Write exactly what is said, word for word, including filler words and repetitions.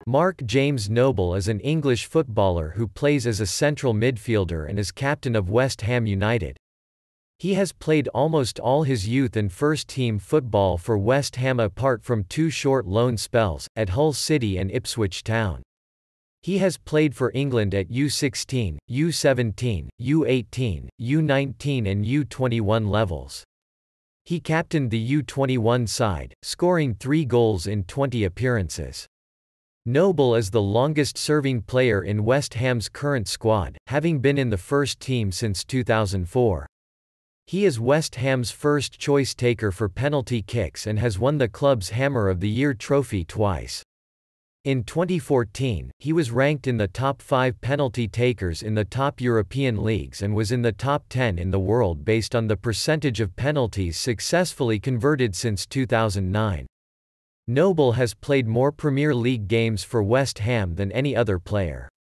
Mark James Noble is an English footballer who plays as a central midfielder and is captain of West Ham United. He has played almost all his youth and first-team football for West Ham apart from two short loan spells, at Hull City and Ipswich Town. He has played for England at U sixteen, U seventeen, U eighteen, U nineteen and U twenty-one levels. He captained the U twenty-one side, scoring three goals in twenty appearances. Noble is the longest-serving player in West Ham's current squad, having been in the first team since two thousand four. He is West Ham's first-choice taker for penalty kicks and has won the club's Hammer of the Year trophy twice. In twenty fourteen, he was ranked in the top five penalty takers in the top European leagues and was in the top ten in the world based on the percentage of penalties successfully converted since two thousand nine. Noble has played more Premier League games for West Ham than any other player.